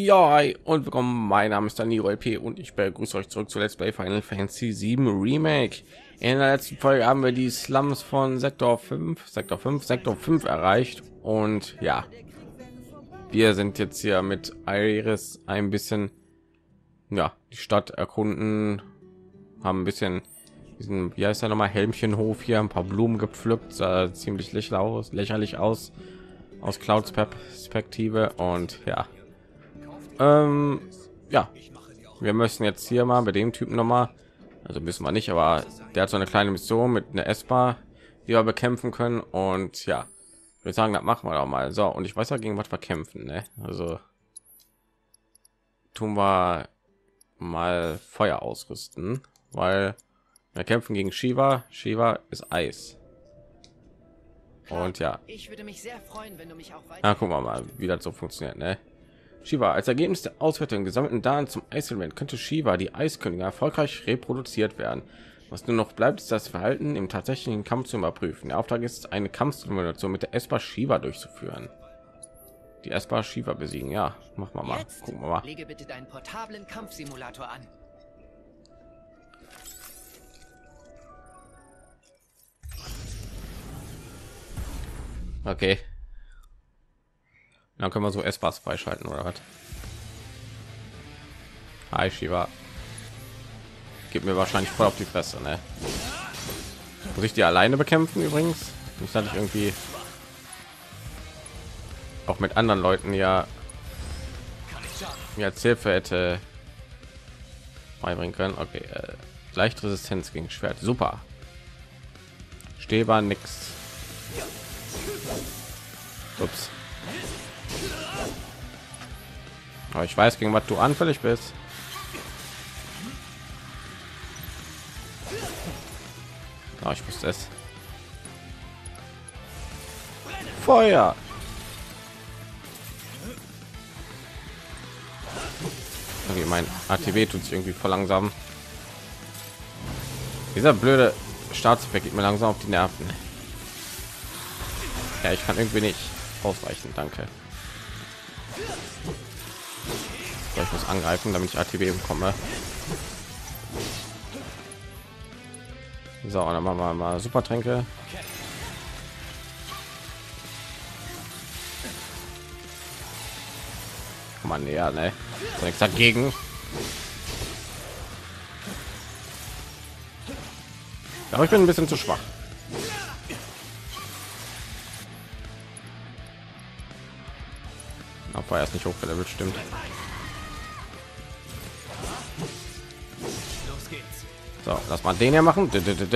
Ja, hi und willkommen. Mein Name ist Danilo LP und ich begrüße euch zurück zu Let's Play Final Fantasy 7 Remake. In der letzten Folge haben wir die Slums von Sektor 5 erreicht und ja, wir sind jetzt hier mit Iris ein bisschen die Stadt erkunden, haben ein bisschen diesen, wie heißt er nochmal, Helmchenhof hier, ein paar Blumen gepflückt, sah ziemlich lächerlich aus Clouds Perspektive und ja. Ja, wir müssen jetzt hier mal bei dem Typen noch mal, also müssen wir nicht, aber der hat so eine kleine Mission mit einer Esper, die wir bekämpfen können und ja, ich würde sagen, das machen wir doch mal. So, und ich weiß ja, gegen was wir kämpfen, ne? Also tun wir mal Feuer ausrüsten, weil wir kämpfen gegen Shiva. Shiva ist Eis. Und ja, ich würde mich sehr freuen, wenn du mich auch weiter. na, gucken wir mal, wie das so funktioniert, ne? Shiva, als Ergebnis der Auswertung gesammelten Daten zum Eiselement könnte Shiva, die Eiskönigin, erfolgreich reproduziert werden. Was nur noch bleibt, ist das Verhalten im tatsächlichen Kampf zu überprüfen. Der Auftrag ist, eine Kampfsimulation mit der Esper Shiva durchzuführen. Die Esper Shiva besiegen, ja, machen wir mal. Jetzt Gucken wir mal. lege bitte deinen portablen Kampfsimulator an. Okay. Dann können wir so Espers freischalten oder was? Hi Shiva. Gib mir wahrscheinlich voll auf die Fresse, ne? Muss ich die alleine bekämpfen übrigens? Nicht, dass ich irgendwie auch mit anderen Leuten ja mir als Hilfe hätte beibringen können. Okay, leicht Resistenz gegen Schwert, super. Stäber nix. Ups. Aber ich weiß, gegen was du anfällig bist. Oh, ich wusste es. Feuer. Okay, mein ATB tut sich irgendwie voll langsam. Dieser blöde Staatseffekt geht mir langsam auf die Nerven. Ja, ich kann irgendwie nicht ausweichen, danke. So, ich muss angreifen, damit ich ATB bekomme. So, und dann machen wir mal Supertränke. Komm mal näher, ne? So, nichts dagegen. Aber ich bin ein bisschen zu schwach. Aber er ist nicht hochgelevelt, stimmt. So, lass mal den hier machen.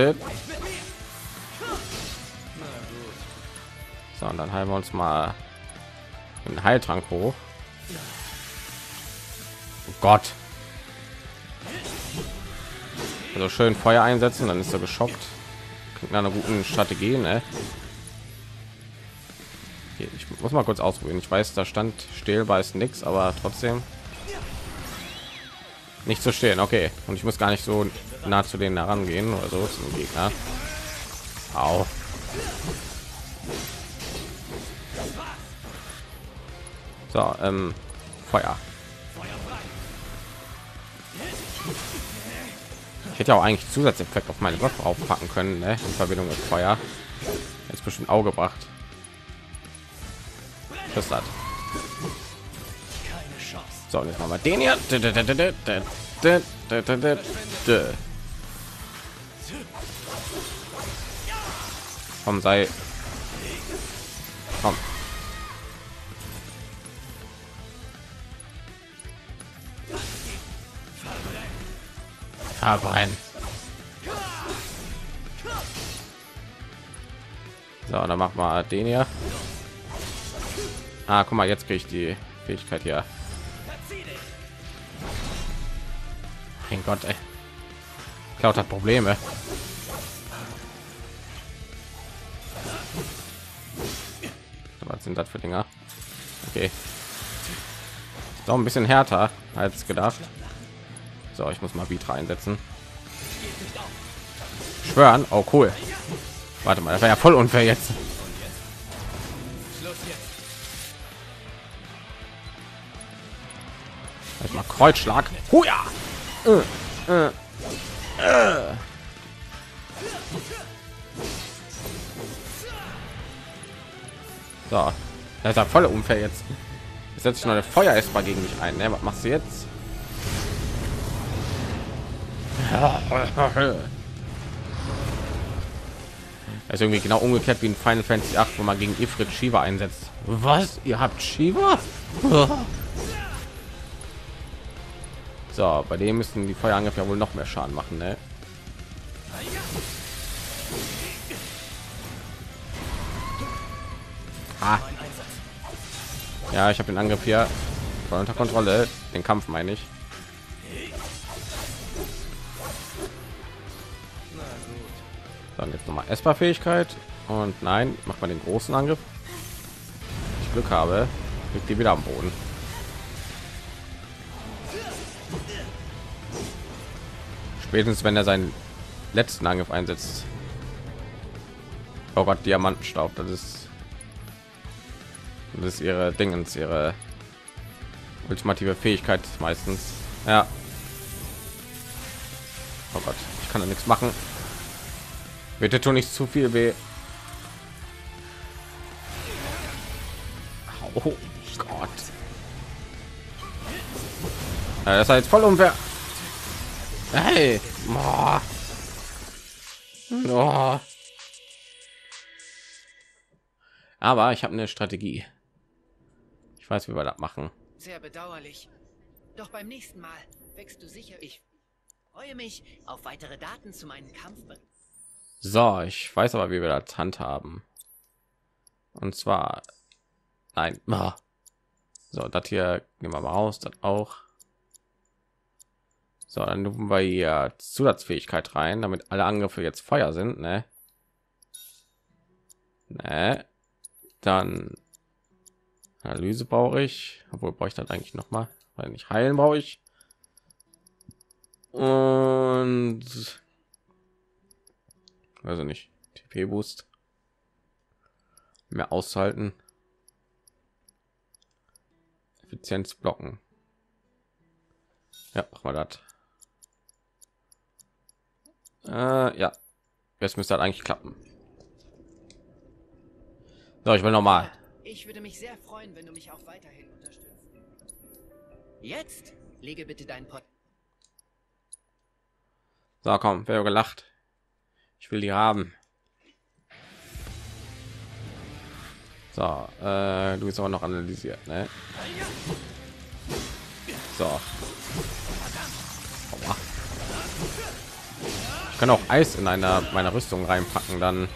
So, und dann heilen wir uns mal einen Heiltrank hoch. Oh Gott. Also schön Feuer einsetzen, dann ist er geschockt. Klingt nach einer guten Strategie, ne? Okay, ich muss mal kurz ausprobieren. Ich weiß, da stand stählbar ist nichts, aber trotzdem nicht zu stehen. Okay, und ich muss gar nicht so nah zu denen herangehen oder so zum Gegner. Au. So, Feuer. Ich hätte ja auch eigentlich Zusatzeffekt auf meine Waffe aufpacken können, ne? In Verbindung mit Feuer. Jetzt bestimmt Auge gebracht. Das hat. So, jetzt machen wir den hier. Komm, sei. Komm. Verbrennen. So, dann machen wir den hier. Ah, guck mal, jetzt kriege ich die Fähigkeit hier. Mein Gott, ey. Cloud hat Probleme. Was sind das für Dinger? Okay. Doch ein bisschen härter als gedacht. So, ich muss mal Vitra einsetzen. Schwören. Oh, cool. Warte mal, das war ja voll unfair jetzt. Erstmal Kreuzschlag. Huja! So, das ist ja voll unfair jetzt. Jetzt setzt sich noch eine Feuer-Esper gegen mich ein. Ne? Was machst du jetzt? Das ist irgendwie genau umgekehrt wie in Final Fantasy 8, wo man gegen Ifrit Shiva einsetzt. Was? Ihr habt Shiva? So, bei dem müssen die Feuerangriffe ja wohl noch mehr Schaden machen, ne? Ah. Ja, ich habe den Angriff hier voll unter Kontrolle. Den Kampf meine ich. Dann jetzt noch mal Esper-Fähigkeit und nein, macht man den großen Angriff. Wenn ich Glück habe, liegt die wieder am Boden. Spätestens wenn er seinen letzten Angriff einsetzt. Oh Gott, Diamantenstaub, das ist ihre Dingens, ihre ultimative Fähigkeit meistens. Ja. Oh Gott, ich kann da nichts machen. Bitte tu nicht zu viel weh. Oh Gott. Das ist jetzt voll unfair. Hey. Oh. Oh. Aber ich habe eine Strategie. Ich weiß, wie wir das machen. Sehr bedauerlich. Doch beim nächsten Mal wächst du sicher. Ich freue mich auf weitere Daten zu meinem Kampf. So, ich weiß aber, wie wir das handhaben. Und zwar, nein, so, das hier nehmen wir mal raus, das auch. So, dann tun wir hier Zusatzfähigkeit rein, damit alle Angriffe jetzt Feuer sind, ne? Ne? Dann Analyse brauche ich, obwohl brauche ich das eigentlich noch mal, weil nicht heilen brauche ich. Und also nicht TP Boost mehr aushalten, Effizienz blocken. Ja, machen wir das. Ja, jetzt müsste das eigentlich klappen. So, ich will noch mal. Ich würde mich sehr freuen, wenn du mich auch weiterhin unterstützt. Jetzt lege bitte dein Pot. So, komm, wer gelacht? Ich will die haben. So, du bist aber noch analysiert, ne? So. Aua. Ich kann auch Eis in einer meiner Rüstung reinpacken, dann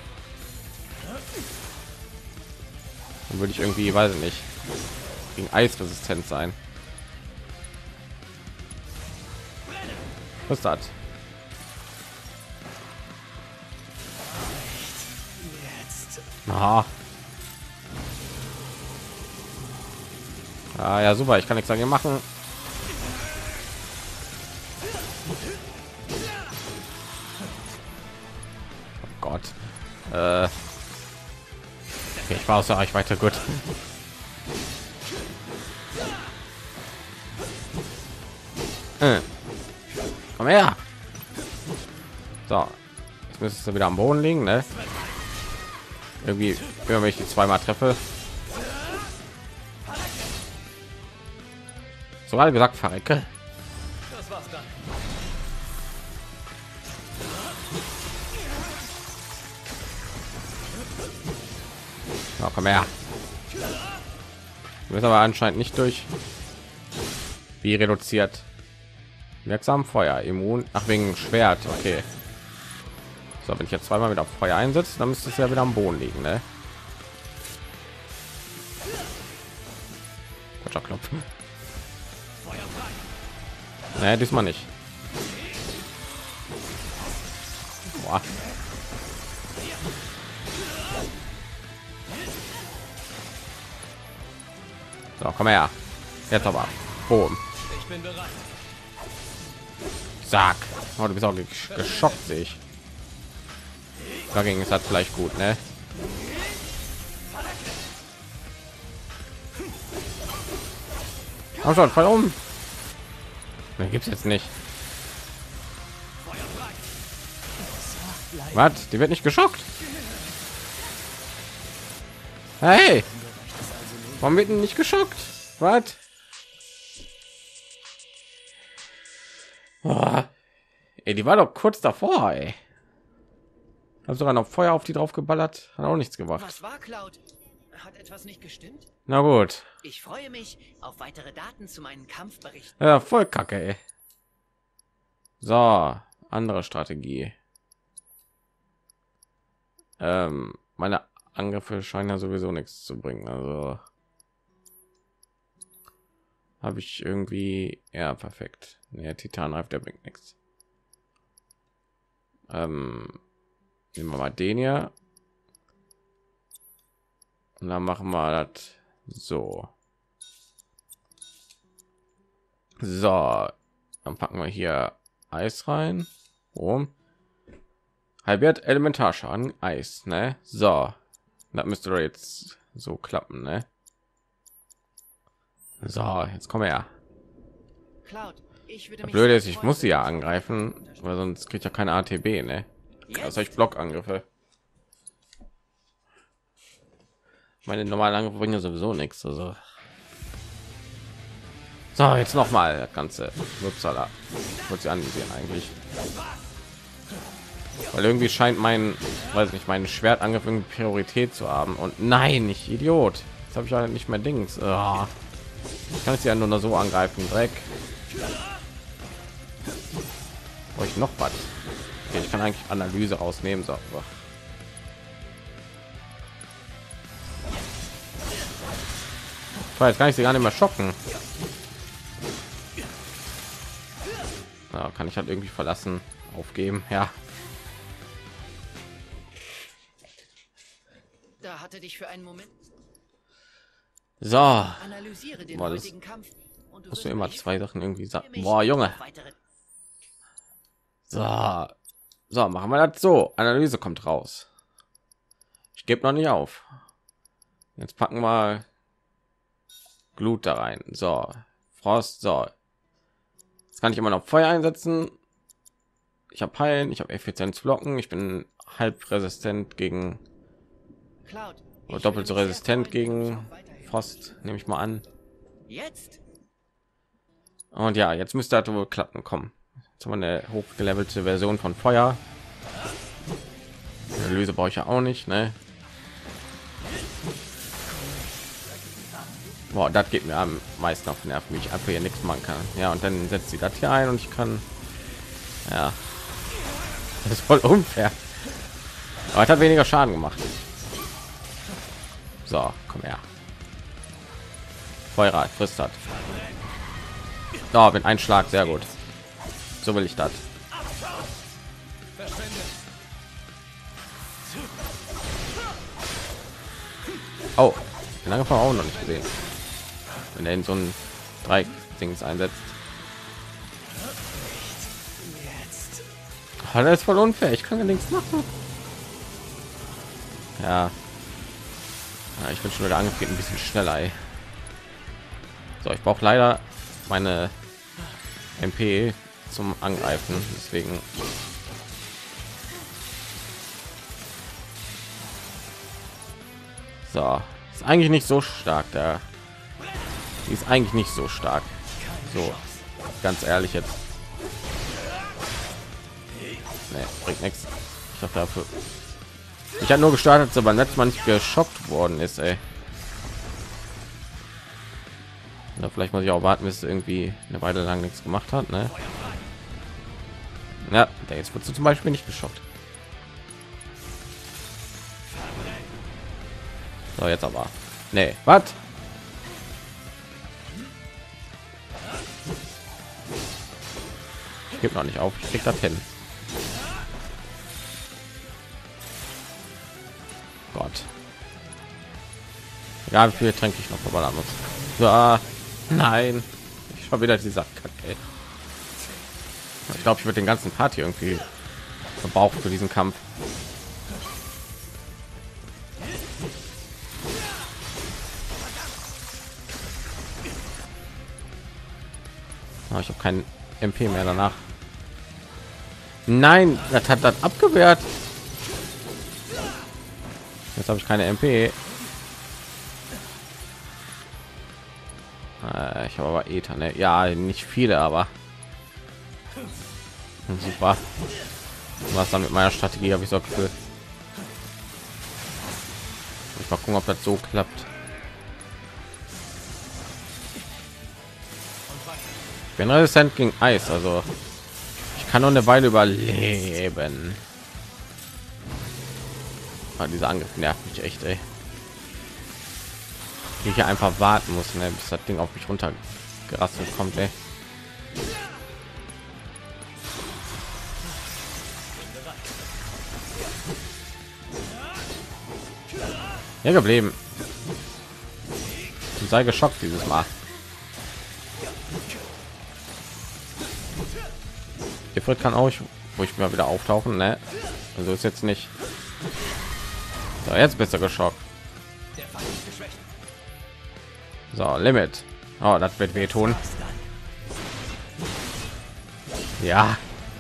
würde ich irgendwie, weiß ich nicht, gegen Eis resistent sein. Was ist das? Aha. Ah, ja, super, ich kann nichts dagegen machen. Oh Gott. Okay, ich war außer Reichweite, gut. Komm her. So, jetzt müsstest du wieder am Boden liegen, ne? Irgendwie, wenn ich die zweimal treffe. So gerade gesagt, verrecke. Das war's dann. Ja, komm her. Du bist aber anscheinend nicht durch. Wie reduziert? Wirksam Feuer, immun. Ach, wegen Schwert. Okay. So, wenn ich jetzt zweimal wieder auf Feuer einsetze, dann müsste es ja wieder am Boden liegen, ne? Klopfen. Nee, diesmal nicht. Boah. So, komm her. Jetzt aber. Boom. Ich bin bereit. Sag. Oh, du bist auch geschockt, sehe ich. Dagegen ist das vielleicht gut, ne? Komm schon, fall um. Gibt's jetzt nicht. Was? Die wird nicht geschockt. Hey, warum wird denn nicht geschockt? Was? Oh. Ey, die war doch kurz davor, ey. Hab sogar noch Feuer auf die drauf geballert, hat auch nichts gemacht. Was war, Cloud? Hat etwas nicht gestimmt? Na gut. Ich freue mich auf weitere Daten zu meinen Kampfberichten. Ja, voll kacke, ey. So, andere Strategie. Meine Angriffe scheinen ja sowieso nichts zu bringen, also habe ich irgendwie, ja, perfekt. Der Titanreif, der bringt nichts. Nehmen wir mal den hier und dann machen wir das so. So, dann packen wir hier Eis rein. Halbiert Elementarschaden, Eis, ne? So, das müsste doch jetzt so klappen, ne? So, jetzt komm her. Cloud, ich würde mich Blöde ist, sehr ich freuen, muss sie wenn ja du angreifen, weil sonst kriegt ja keine ATB, ne? Das heißt Blockangriffe. Meine normalen Angriffe bringen ja sowieso nichts, also. So, jetzt noch mal das ganze Upsala. Wird sie ansehen eigentlich. Weil irgendwie scheint mein, weiß nicht, mein Schwertangriff irgendwie Priorität zu haben. Und nein, ich Idiot. Jetzt habe ich ja nicht mehr Dings. Oh. Ich kann es ja nur so angreifen, Dreck. Brauche ich noch was? Okay, ich kann eigentlich Analyse rausnehmen. So. Jetzt kann ich sie gar nicht mehr schocken. Ja, kann ich halt irgendwie verlassen, aufgeben. Ja. Da hatte dich für einen Moment. So. Analysiere den heutigen Kampf und Musst du immer zwei Sachen irgendwie sagen. Boah, Junge. So. So, machen wir das so. Analyse kommt raus. Ich gebe noch nicht auf. Jetzt packen wir Glut da rein. So. Frost. So. Jetzt kann ich immer noch Feuer einsetzen. Ich habe Heilen. Ich habe Effizienz blocken. Ich bin halb resistent gegen Cloud, oder doppelt so resistent gegen Frost, nehme ich mal an. Jetzt? Und ja, jetzt müsste das wohl klappen. Kommen. Jetzt haben wir eine hochgelevelte Version von Feuer. Analyse brauche ich ja auch nicht, ne? Boah, das geht mir am meisten auf den Nerv, wie ich einfach hier nichts machen kann. Ja, und dann setzt sie das hier ein und ich kann, ja, das ist voll unfair. Aber es hat weniger Schaden gemacht. So, komm her. Feuerrad frisst hat. Da mit ein Schlag, sehr gut. So will ich das. Oh, lange vor auch noch nicht gesehen. Wenn er in so ein 3 Dings einsetzt. Oh, das ist voll unfair. Ich kann ja nichts machen. Ja. Ja, ich bin schon wieder angegeben, ein bisschen schneller. Ey. So, ich brauche leider meine MP zum Angreifen, deswegen. So, ist eigentlich nicht so stark. Da ist eigentlich nicht so stark. So, ganz ehrlich jetzt. Nee, bringt nichts. Ich habe dafür. Ich habe nur gestartet, so beim letzten Mal nicht geschockt worden ist, ey. Oder vielleicht muss ich auch warten, bis es irgendwie eine Weile lang nichts gemacht hat, ne? Ja, der jetzt wird zum Beispiel nicht geschockt. So, jetzt aber. Nee, was? Ich gebe noch nicht auf, ich krieg das hin. Gott. Ja, wie viel Tränke ich noch verballern muss. So, nein. Ich habe wieder dieser Kacke. Ich glaube, ich würde den ganzen Part hier irgendwie verbraucht für diesen Kampf. Oh, ich habe keinen MP mehr danach. Nein, das hat das abgewehrt. Jetzt habe ich keine MP. Ich habe aber Ether, ne? Ja, nicht viele, aber super. Was dann mit meiner Strategie habe ich so Gefühl. Ich mal gucken, ob das so klappt. Ich bin resistent gegen Eis, also ich kann noch eine Weile überleben. Aber dieser Angriff nervt mich echt, ey. Wie ich hier einfach warten muss, ne, bis das Ding auf mich runtergerasselt kommt, ey. Ja, geblieben. Ich sei geschockt dieses Mal. Ifrit kann auch, wo ich mal wieder auftauchen, ne? Also ist jetzt nicht. So, jetzt bist du geschockt. So, Limit. Oh, das wird wehtun. Ja.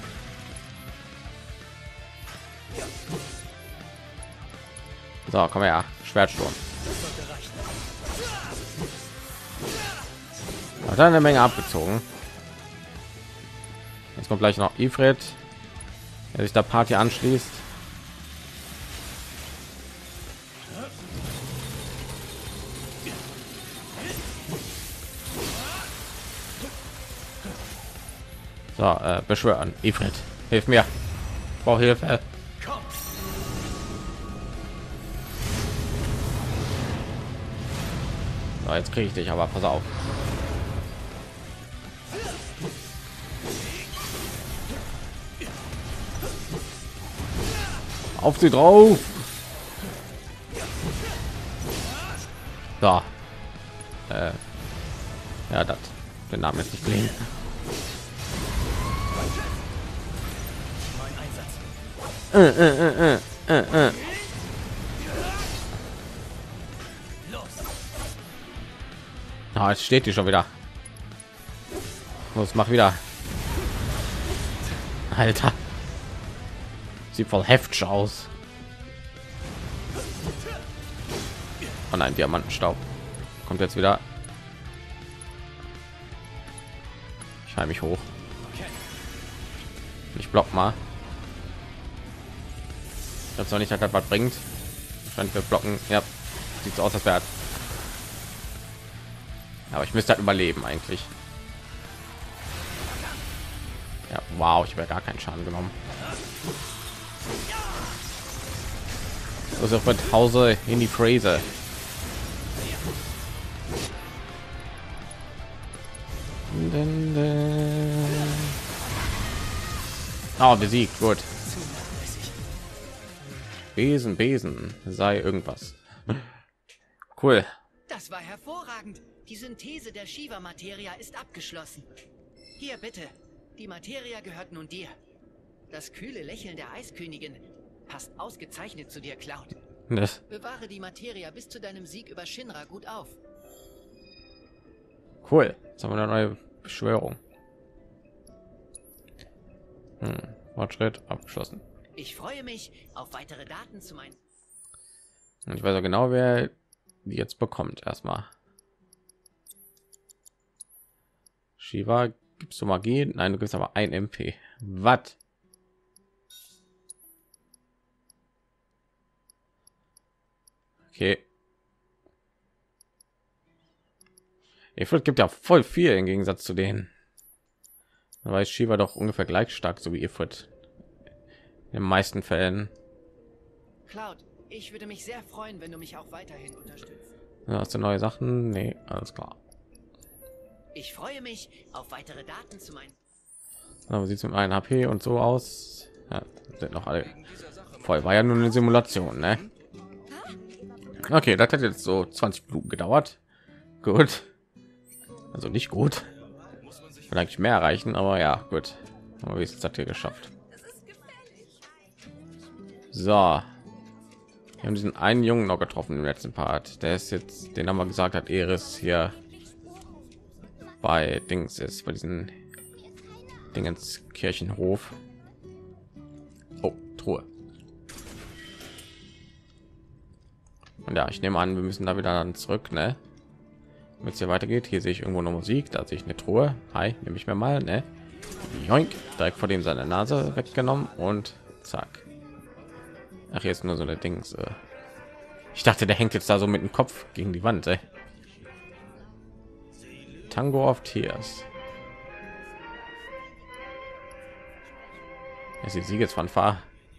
So, komm her. Schwertsturm. Hat eine Menge abgezogen. Jetzt kommt gleich noch Ifrit, der sich der Party anschließt. So, beschwören. Ifrit, hilf mir. Ich brauche Hilfe. So, jetzt kriege ich dich, aber pass auf. Auf sie drauf. So. Ja, das. Den Namen ist nicht gelingen. Ah, jetzt steht die schon wieder. Los, mach wieder. Alter. Sieht voll heftig aus. Oh nein, Diamantenstaub. Kommt jetzt wieder. Ich halte mich hoch. Ich block mal. Das soll nicht, dass das was bringt. Wahrscheinlich wir blocken. Ja, sieht so aus, als wäre. Aber ich müsste halt überleben eigentlich. Ja, wow, ich habe gar keinen Schaden genommen. Also mit Hause in die Phrase. Oh, besiegt, gut. Besen, Besen, sei irgendwas. Cool. Das war hervorragend. Die Synthese der Shiva-Materia ist abgeschlossen. Hier bitte. Die Materia gehört nun dir. Das kühle Lächeln der Eiskönigin passt ausgezeichnet zu dir, Cloud. Das. Bewahre die Materia bis zu deinem Sieg über Shinra gut auf. Cool. Jetzt haben wir eine neue Beschwörung. Fortschritt abgeschlossen. Ich freue mich auf weitere Daten zu meinen. Und ich weiß ja genau, wer die jetzt bekommt. Erstmal. Shiva, gibst du Magie? Nein, du gibst aber ein MP. Was? Okay. Ifrit gibt ja voll viel im Gegensatz zu denen. Da weiß Shiva doch ungefähr gleich stark, so wie Ifrit. In den meisten Fällen. Cloud, ich würde mich sehr freuen, wenn du mich auch weiterhin unterstützt. Ja, hast du neue Sachen? Nee, alles klar. Ich freue mich auf weitere Daten zu meinen. Aber sieht es mit einem HP und so aus. Ja, sind noch alle voll. War ja nur eine Simulation, ne? Okay, das hat jetzt so 20 Minuten gedauert. Gut. Also nicht gut. Vielleicht mehr erreichen, aber ja, gut. Aber wie ist das hier geschafft? So. Wir haben diesen einen Jungen noch getroffen im letzten Part. Der ist jetzt, den haben wir gesagt, hat Eris hier bei Dings ist, bei diesen Dingens Kirchenhof. Oh, Truhe. Und ja, ich nehme an, wir müssen da wieder dann zurück, ne? Wenn es hier weitergeht, hier sehe ich irgendwo noch Musik, da sehe ich eine Truhe. Hi, nehme ich mir mal, ne? Joink, direkt vor dem seine Nase weggenommen und zack. Ach, hier ist nur so eine Dings. Ich dachte, der hängt jetzt da so mit dem Kopf gegen die Wand. Ey. Tango of Tears. Es ist die Siegesfanfare.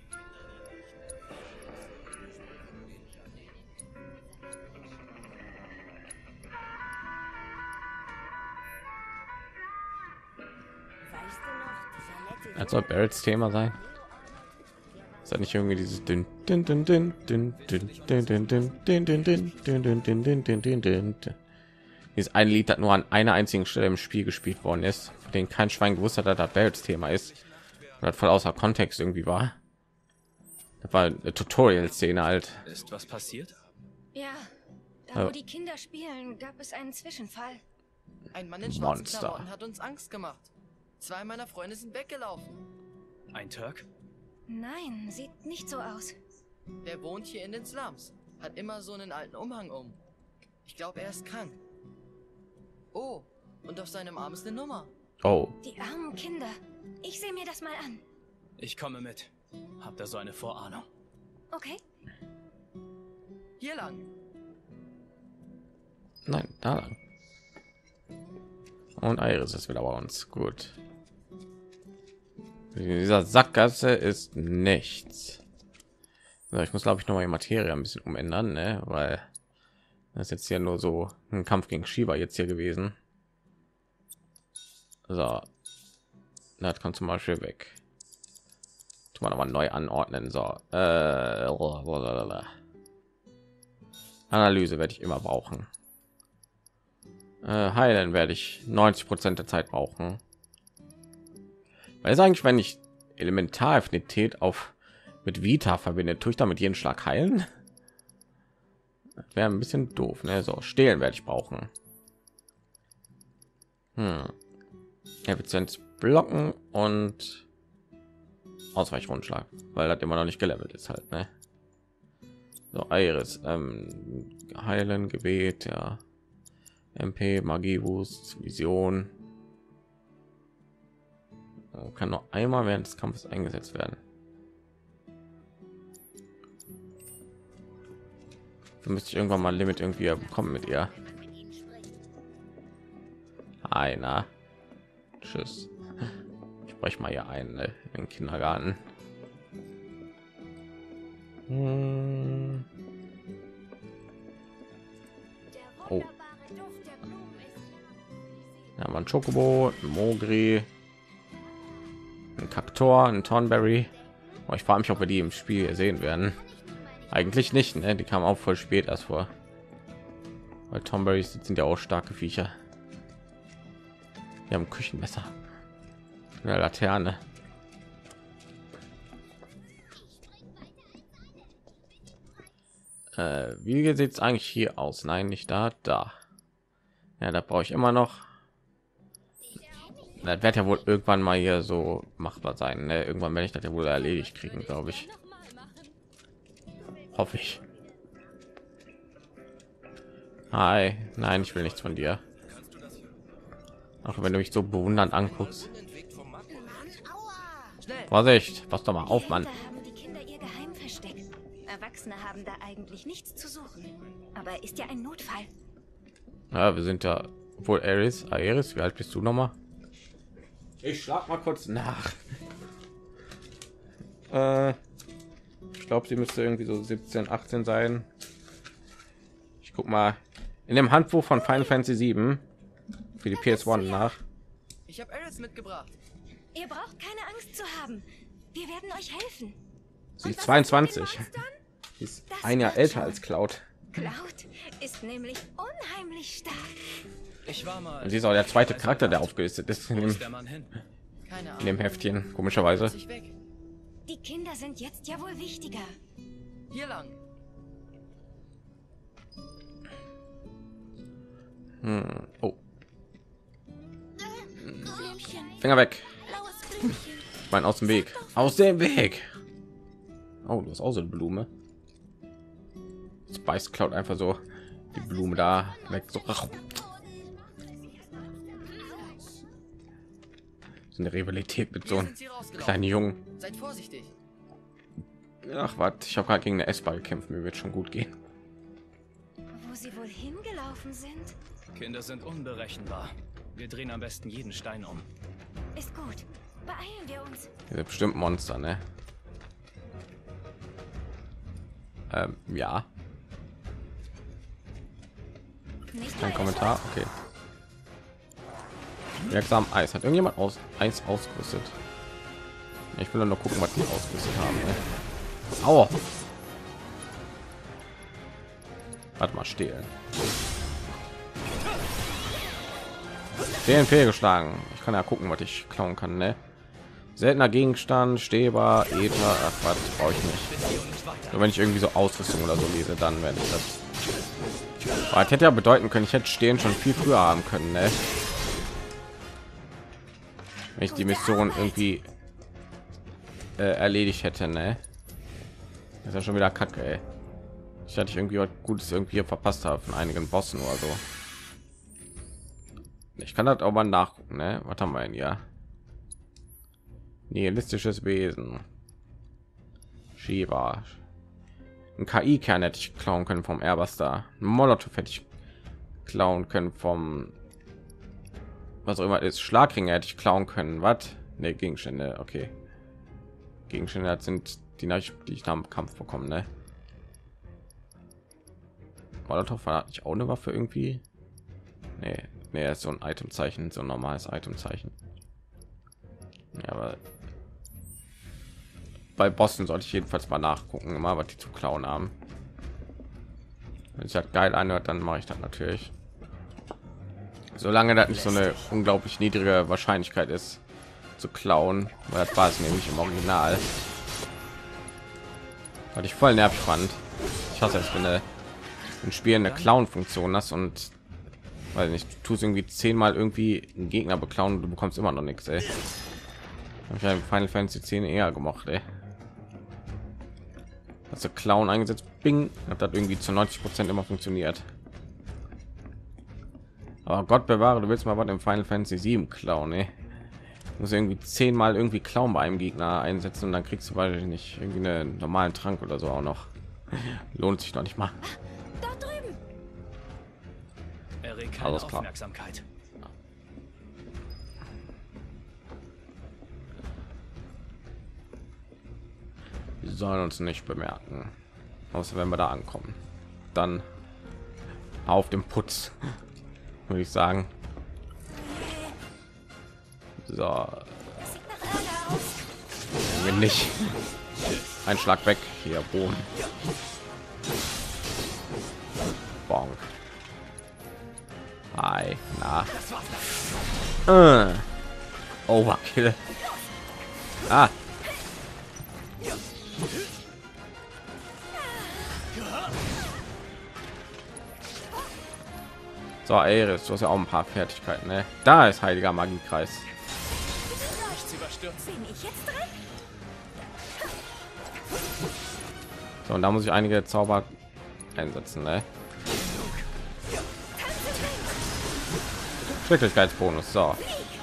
Das soll Barretts Thema sein. Ist das nicht irgendwie dieses dünn dünn dünn dünn dünn dünn dünn dünn dünn dünn dünn dünn dünn dünn dünn dünn dünn dünn. Dieses eine Lied, das nur an einer einzigen Stelle im Spiel gespielt worden ist, von dem kein Schwein gewusst hat, dass das Barretts Thema ist, und das voll außer Kontext irgendwie war. Das war eine Tutorial-Szene halt. Ist was passiert? Ja, da wo die Kinder spielen, gab es einen Zwischenfall. Ein Mann in schwarzen Monster. Klamotten hat uns Angst gemacht. 2 meiner Freunde sind weggelaufen. Ein Turk? Nein, sieht nicht so aus. Der wohnt hier in den Slums. Hat immer so einen alten Umhang um. Ich glaube, er ist krank. Oh, und auf seinem Arm ist eine Nummer. Oh, Die armen Kinder. Ich sehe mir das mal an. Ich komme mit. Habt ihr so eine Vorahnung? Okay? Hier lang. nein, da lang. Und Iris ist wieder bei uns. Gut. In dieser Sackgasse ist nichts. So, ich muss, glaube ich, noch mal die Materie ein bisschen umändern, ne? Weil das ist jetzt ja nur so ein Kampf gegen Shiva jetzt hier gewesen. So, das kommt zum Beispiel weg. Tun wir noch mal neu anordnen. So, Analyse werde ich immer brauchen. Heilen werde ich 90% der Zeit brauchen. Weil es eigentlich, wenn ich Elementaraffinität auf mit Vita verbinde, tue ich damit jeden Schlag heilen. Wäre ein bisschen doof, ne? So, stehlen werde ich brauchen. Effizienz blocken und Ausweichrundschlag, weil das immer noch nicht gelevelt ist halt, ne? So, Iris, heilen, Gebet, ja. MP, Magie, Wust, Vision. Kann nur einmal während des Kampfes eingesetzt werden. Da müsste ich irgendwann mal ein Limit irgendwie bekommen mit ihr. Einer. Tschüss. Ich spreche mal hier ein, ne, in den Kindergarten. Oh. Ja, man Chocobo, ein Mogri, ein Kaktor, ein Thornberry. Oh, ich frage mich, ob wir die im Spiel sehen werden. Eigentlich nicht, ne? Die kamen auch voll spät erst vor. Weil Thornberrys sind ja auch starke Viecher. Wir haben Küchenmesser, eine Laterne. Wie sieht es eigentlich hier aus? Nein, nicht da, da. Ja, da brauche ich immer noch. Das wird ja wohl irgendwann mal hier so machbar sein, ne? Irgendwann werde ich das ja wohl erledigt kriegen, glaube ich. Hoffe ich. Hi, nein, ich will nichts von dir. Auch wenn du mich so bewundernd anguckst. Vorsicht, pass doch mal auf, Mann. Haben die Kinder ihr Geheim versteckt. Erwachsene haben da eigentlich nichts zu suchen. Aber ist ja ein Notfall. Ja, wir sind ja wohl Iris. Wie alt bist du noch mal? Ich schlag mal kurz nach. Ich glaube, sie müsste irgendwie so 17, 18 sein. Ich guck mal in dem Handbuch von Final Fantasy 7 für die PS1 nach. Ich habe Aris mitgebracht. Ihr braucht keine Angst zu haben. Wir werden euch helfen. Sie ist Und was 22. ist mit den Monstern? Sie ist Das ein Jahr wird älter schon. als Cloud. Cloud ist nämlich unheimlich stark. Ich war mal. Und sie ist auch der zweite Charakter, der aufgelistet ist Wo in ist dem, der Mann hin? Keine in dem Ahnung. Heftchen, komischerweise. Sich weg. Die Kinder sind jetzt ja wohl wichtiger. Hier lang. Oh, Blümchen, Finger weg. blaues Ich meine, aus dem Weg. Aus dem Weg. Oh, du hast auch so eine Blume. Spice klaut einfach so die Blume da weg. So eine Rivalität mit so einem kleinen Jungen. Seid vorsichtig. Ach, was? Ich habe gerade gegen eine S-Bahn gekämpft. Mir wird schon gut gehen. Wo sie wohl hingelaufen sind? Kinder sind unberechenbar. Wir drehen am besten jeden Stein um. Ist gut. Beeilen wir uns. Diese bestimmt Monster, ne? Ja. Nicht Kein mal Kommentar. Okay. Wirksam Eis. Hat irgendjemand Eis ausgerüstet? Ich will nur gucken, was die ausgerüstet haben. Ne? Aua. Warte mal, stehlen. DNP geschlagen. Ich kann ja gucken, was ich klauen kann. Ne? Seltener Gegenstand, Steber, Ether. Ach, was brauche ich nicht. Nur wenn ich irgendwie so Ausrüstung oder so lese, dann werde ich das. Aber das hätte ja bedeuten können, ich hätte stehen schon viel früher haben können, ne? Wenn ich die Mission irgendwie erledigt hätte, ne? Das ist ja schon wieder Kacke, ey. Ich hatte irgendwie was Gutes irgendwie verpasst habe von einigen Bossen oder so. Ich kann das auch mal nachgucken, ne? Was haben wir denn hier? Nihilistisches Wesen. Shiva. Ein KI-Kern hätte ich klauen können vom Airbuster. Ein Molotov hätte ich klauen können vom was auch immer ist. Schlagringe hätte ich klauen können. Was? Ne, Gegenstände. Okay. Gegenstände sind die ich nach dem Kampf bekommen, ne? Molotov war nicht auch eine Waffe irgendwie. Nee, ist so ein Itemzeichen, so ein normales Itemzeichen. Ja, aber bei Bossen sollte ich jedenfalls mal nachgucken, immer was die zu klauen haben. Wenn es halt geil anhört, dann mache ich das natürlich. Solange das nicht so eine unglaublich niedrige Wahrscheinlichkeit ist zu klauen, weil das war es nämlich im Original. Was ich voll nervig fand. Ich hasse es, wenn ein Spiel eine Clown-Funktion hast und weil nicht, du tust irgendwie 10-mal irgendwie einen Gegner beklauen und du bekommst immer noch nichts. Ey. Hab ich ja im Final Fantasy 10 eher gemacht. Ey. Hast du Clown eingesetzt, Bing, hat das irgendwie zu 90% immer funktioniert. Aber Gott bewahre, du willst mal was im Final Fantasy 7 klauen, ey. Muss irgendwie 10-mal irgendwie Clown bei einem Gegner einsetzen und dann kriegst du wahrscheinlich nicht irgendwie einen normalen Trank oder so auch noch. Lohnt sich noch nicht mal. Dort drüben. Erregt keine Alles klar. Aufmerksamkeit. Die sollen uns nicht bemerken, außer wenn wir da ankommen. Dann auf dem Putz, würde ich sagen. So, Das sieht nach Ärger aus. wenn nicht ein Schlag weg hier, Boden. Bonk. Hi, na. Overkill. Ah. So, Ares, du hast ja auch ein paar Fertigkeiten, ne? Da ist heiliger Magiekreis. Nichts überstürzen. Bin ich jetzt dran? So, und da muss ich einige Zauber einsetzen, ne? Geschicklichkeitsbonus, so.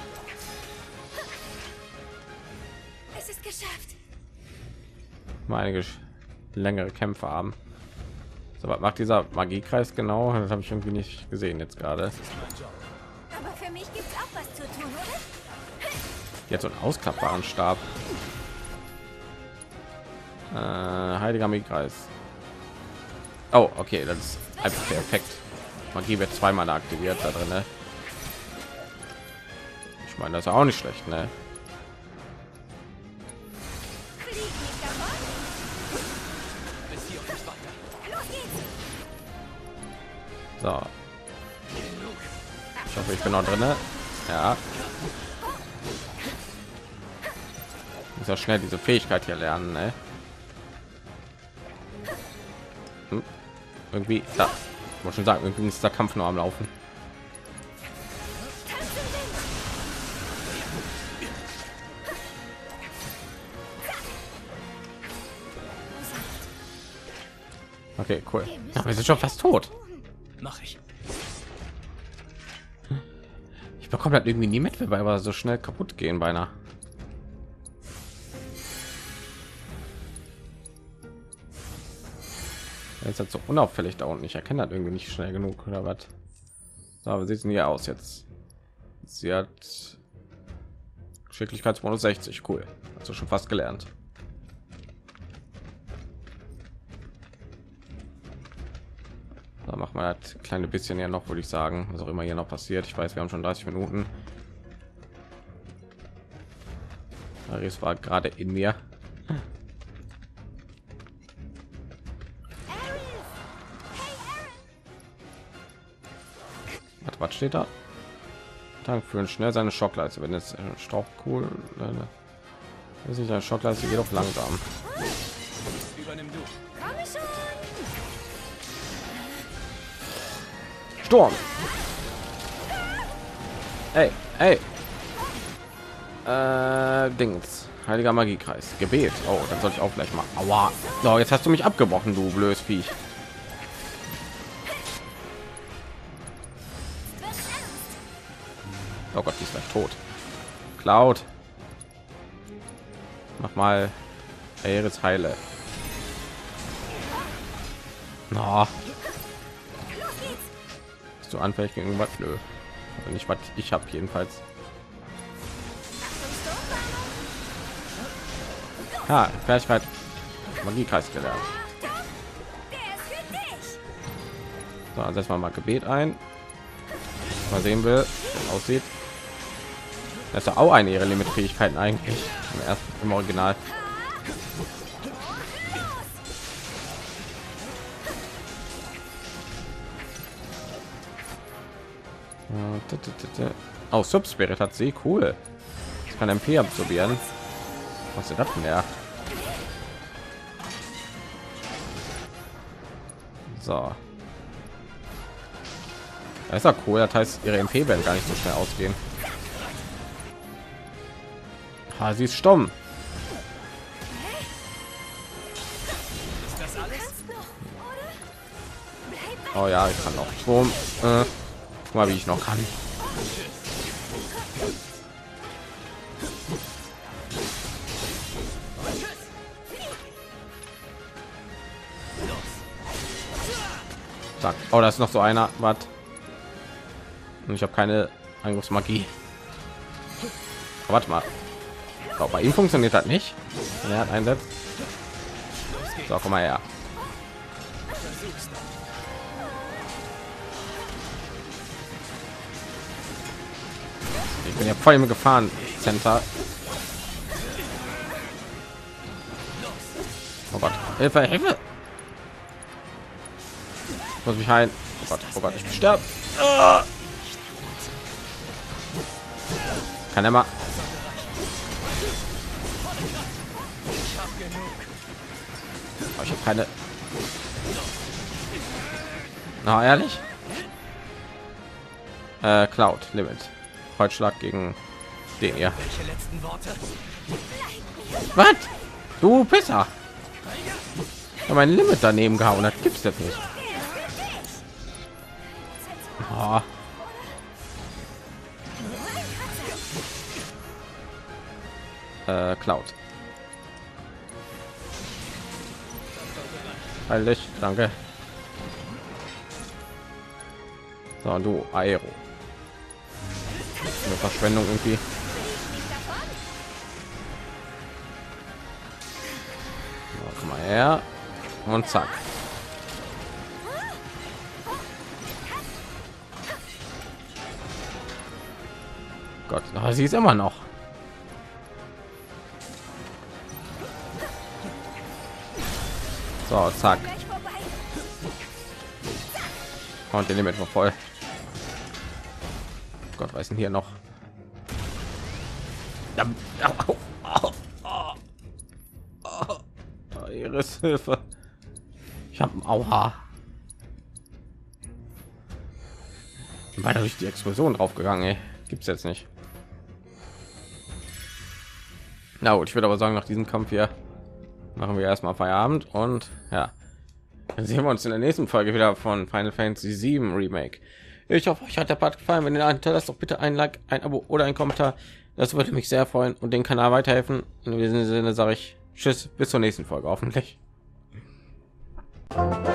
Es ist geschafft. Mal einige längere Kämpfe haben. So, was macht dieser Magiekreis genau? Das habe ich irgendwie nicht gesehen jetzt gerade. Aber für mich gibt's auch was zu tun, oder? Jetzt so einen ausklappbaren Stab. Heiliger Magiekreis. Oh, okay, das ist einfach der Effekt. Magie wird zweimal aktiviert da drin, ne? Ich meine, das ist auch nicht schlecht, ne? Flieg nicht davon. Bis hier und nicht weiter. Los geht's. So. Ich hoffe, ich bin noch drin. Ne? Ja. Muss ja schnell diese Fähigkeit hier lernen, ne? Irgendwie, da muss schon sagen, irgendwie ist der Kampf nur am Laufen. Okay, cool. Ja, wir sind schon fast tot. Mach ich. Ich bekomme das irgendwie nie mit, weil wir so schnell kaputt gehen beinahe. Jetzt halt so unauffällig da unten. Ich erkenne das irgendwie nicht schnell genug oder was. So, wie sieht es denn hier aus jetzt? Sie hat Geschicklichkeitsbonus 60, cool. Also schon fast gelernt. Da machen wir das kleine bisschen ja noch, würde ich sagen, was auch immer hier noch passiert. Ich weiß, wir haben schon 30 Minuten. Ares war gerade in mir. Was steht da? Dank für schnell seine Schockleiste. Wenn es Strauch cool ist, nicht eine Schockleiste, geht auch langsam. Übernimm du. Sturm. Ey, ey. Dings. Heiliger Magiekreis. Gebet. Oh, dann soll ich auch gleich mal. Aua. So, jetzt hast du mich abgebrochen, du blödes Viech. Oh Gott, die ist gleich tot. Cloud. Mach mal Ares heile. No. Bist du anfällig gegen was? Nö. Aber nicht was ich habe jedenfalls. Ah, Fertigkeit Magiekreis gelernt. So, dann setzen wir mal Gebet ein. Mal sehen will, wie es aussieht. Das ist ja auch eine ihrer Limitfähigkeiten eigentlich im Original. Oh, Subspirit hat sie, cool. Ich kann MP absorbieren. Was ist das denn ja? So. Das ist ja cool, das heißt, ihre MP werden gar nicht so schnell ausgehen. Ah, sie ist stumm. Oh ja, ich kann noch. Boom. Guck mal, wie ich noch kann. Zack. Oh, da ist noch so einer. Was? Und ich habe keine Angriffsmagie. Aber warte mal. So, bei ihm funktioniert das nicht. Er hat einsetzt. So, komm mal her. Ich bin ja voll im Gefahren-Center. Oh Gott, Hilfe, Hilfe! Ich muss mich heilen. Oh Gott, ich sterbe. Kann er mal? Oh, ich habe keine. Na, ehrlich? Cloud Limit. Kreuzschlag gegen den hier. Was? Du Pisser. Ich habe mein Limit daneben gehauen. Das gibt's jetzt nicht. Oh. Cloud. Heilig, danke. So, du Aero. Eine Verschwendung irgendwie. So, komm mal her und zack. Gott, aber sie ist immer noch. So, zack. Und den Limit war voll. Gott, weiß denn hier noch? Ihres Hilfe. Ich habe ein Aua. Weil durch die Explosion draufgegangen, ey. Gibt's jetzt nicht. Na gut, ich würde aber sagen, nach diesem Kampf hier machen wir erstmal Feierabend und ja, Dann sehen wir uns in der nächsten Folge wieder von Final Fantasy 7 Remake. Ich hoffe, euch hat der Part gefallen. Wenn ihr lasst doch bitte ein Like, ein Abo oder ein Kommentar. Das würde mich sehr freuen und den Kanal weiterhelfen. In diesem Sinne sage ich Tschüss, bis zur nächsten Folge hoffentlich.